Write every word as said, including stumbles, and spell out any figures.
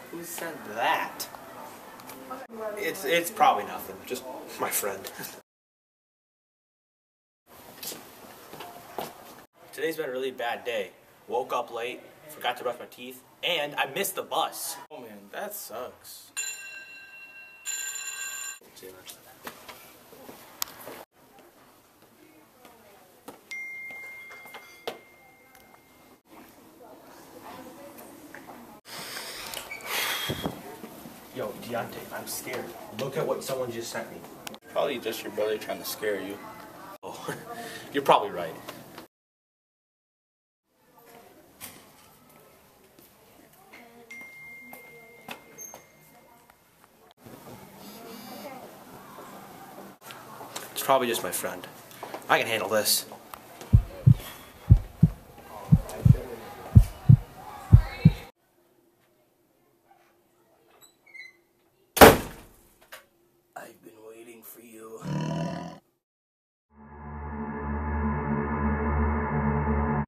Who sent that? It's it's probably nothing. Just my friend. Today's been a really bad day. Woke up late, forgot to brush my teeth, and I missed the bus. Oh man, that sucks. See you next time. Yo, Deontay, I'm scared. Look at what someone just sent me. Probably just your brother trying to scare you. Oh, you're probably right. It's probably just my friend. I can handle this. I've been waiting for you.